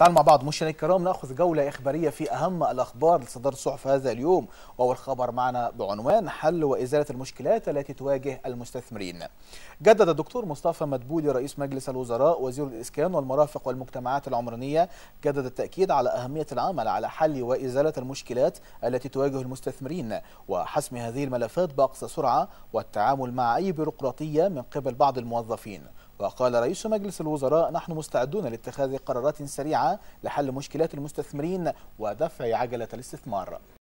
تعالوا مع بعض مشاهدينا الكرام ناخذ جوله اخباريه في اهم الاخبار اللي صدرت الصحف هذا اليوم، واول خبر معنا بعنوان حل وازاله المشكلات التي تواجه المستثمرين. جدد الدكتور مصطفى مدبولي رئيس مجلس الوزراء وزير الاسكان والمرافق والمجتمعات العمرانيه جدد التاكيد على اهميه العمل على حل وازاله المشكلات التي تواجه المستثمرين وحسم هذه الملفات باقصى سرعه والتعامل مع اي بيروقراطيه من قبل بعض الموظفين. وقال رئيس مجلس الوزراء: نحن مستعدون لاتخاذ قرارات سريعة لحل مشكلات المستثمرين ودفع عجلة الاستثمار.